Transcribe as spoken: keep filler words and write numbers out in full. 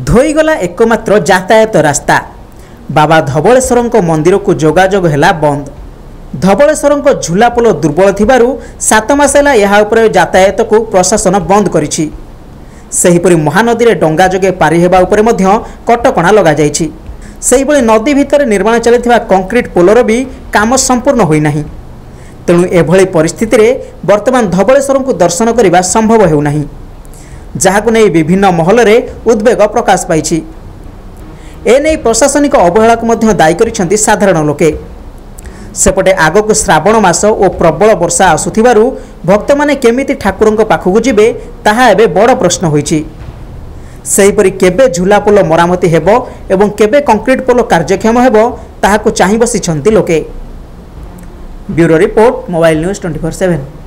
धोईगला एकमात्र यातायात रास्ता। बाबा धवलेश्वर मंदिर को जोगाजोग है बंद। धवलेश्वर झुलापोल दुर्बल थिबारु सात मास है यह यातायात को प्रशासन बंद करिछि। सेहिपरि महानदी रे डंगा जोगे पारि हेबा उपरे मध्य कटकणा लगा जाइछि। सेहिपरि नदी भितर निर्माण चलिथिबा कंक्रीट पोलर भी काम संपूर्ण होई नाही। तेणु एभଳି परिस्थिति रे वर्तमान धवलेश्वर को दर्शन करने संभव हेउ नाही, जहाकु नै विभिन्न महल रे उद्वेग प्रकाश पाइछि। एने प्रशासनिक अवहेला को मध्य दायी करिसेंति साधारण लोके। सेपटे आगक श्रावण मास और प्रबल वर्षा आसुथिबारु भक्त माने केमिति ठाकुरंक पाखकु जिबे ताहा एबे बड़ प्रश्न होइछि। सेहिपरि केबे झुलापोल मरामती हेबो एवं केबे कंक्रीट पोल कार्यक्षम हेबो ताहाकु चाहि बसिछंति लोके। Bureau report, mobile news twenty four seven.